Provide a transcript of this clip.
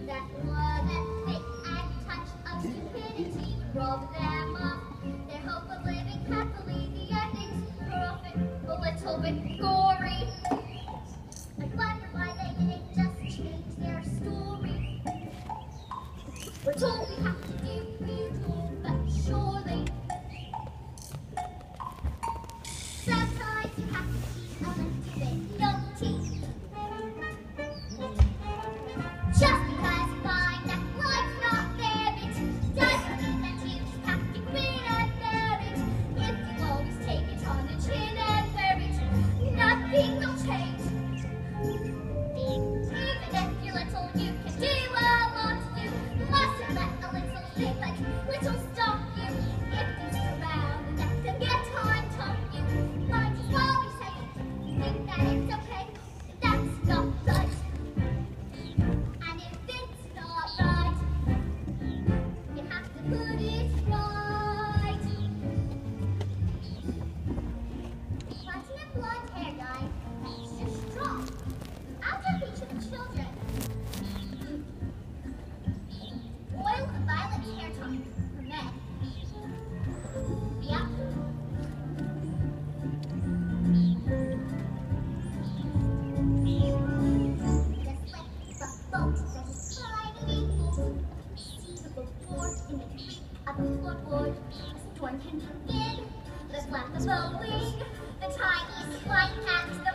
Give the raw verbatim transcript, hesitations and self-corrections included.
that wasn't fit and touch of stupidity would rob them of their hope of living happily. The endings are often a little bit gory. I wonder why they didn't just change their story. We're told we have to do real, but surely sometimes you have to be a little bit naughty. Just because you find that life's not fair, it doesn't mean that you just have to quit and bear it. If you always take it on the chin and wear it, nothing will change. Even if you're little, you can do a lot. You mustn't let a little thing like little stop you. If you stick around the neck and get time taught you, might as well be saying, think that it's okay, that's not right. And if it's not right, you have to put it right. Platinum blonde hair dye makes you strong. I'll give each of the children oil and violet hair tonic for men. Yep. Just like the boat that is sliding in, see the board in the tree of the floorboard. A storm can come in, the flap of a wing, the tiniest flying cat.